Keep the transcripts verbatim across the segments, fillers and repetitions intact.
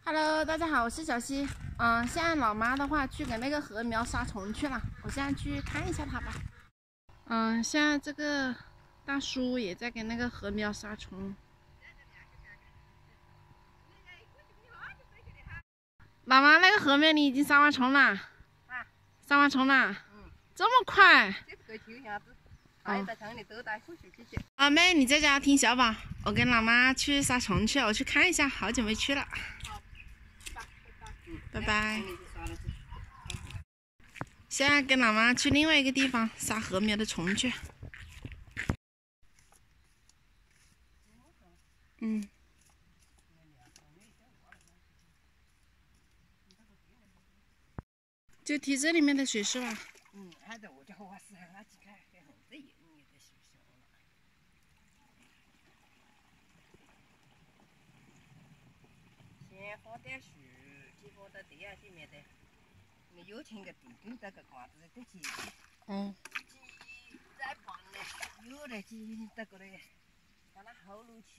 Hello， 大家好，我是小溪。嗯，现在老妈的话去给那个禾苗杀虫去了，我现在去看一下它吧。嗯，现在这个大叔也在给那个禾苗杀虫。老妈，那个禾苗你已经杀完虫了？啊，杀完虫了？嗯，这么快？这个就下子，带在厂里都带回去去。阿妹，你在家听小宝，我跟老妈去杀虫去了，我去看一下，好久没去了。 拜拜。现在跟老妈去另外一个地方杀禾苗的虫去。嗯。就提这里面的水是吧？嗯，还在我家花是还几开，还很这也你的水小了。先放点水，就放到地下里面的。 你有钱个地根这个瓜子得起，嗯，鸡再放呢，有的鸡这个嘞，把它后路去。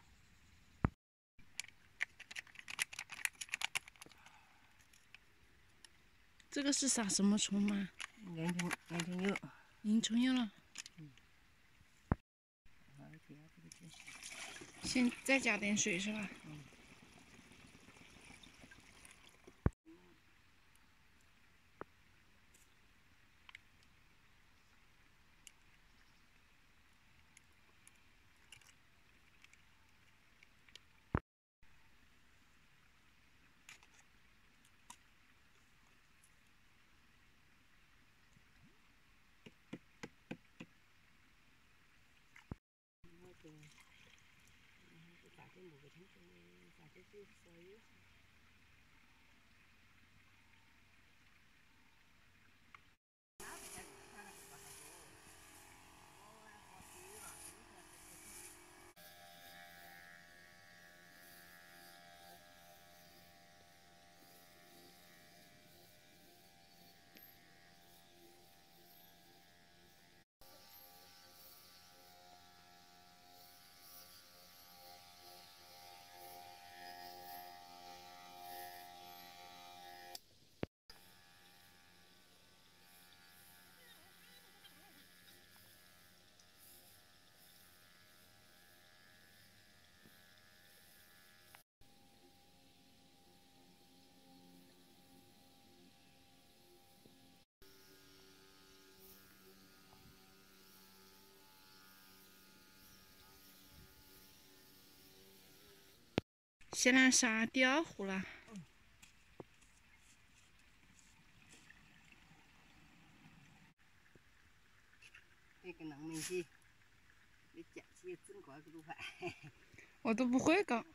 这个是杀什么虫吗？烟虫，烟虫有。烟虫有了。嗯。先再加点水是吧？嗯。 现在杀第二壶了。嗯、这个农民机，你讲起整块个都快。我都不会搞，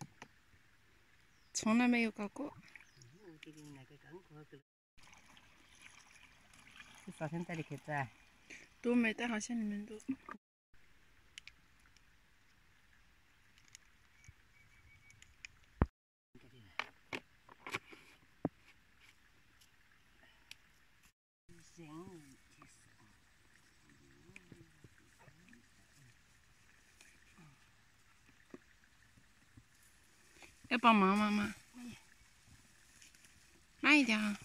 从来没有搞过。我这个那个更快个。你昨天带的去摘？都没带，好像你们都。 要帮忙妈妈，慢一点啊。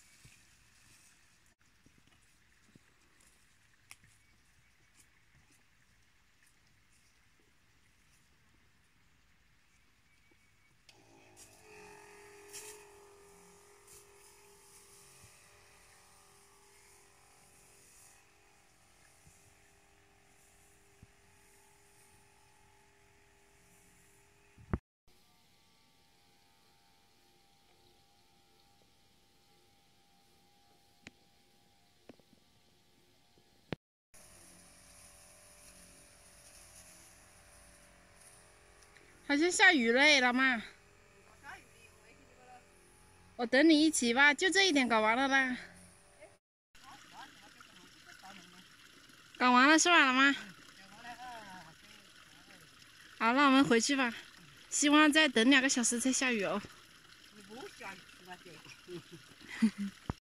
好像下雨了，老妈。我等你一起吧，就这一点搞完了啦。搞完了是吧，老妈？好，那我们回去吧。希望再等两个小时才下雨哦。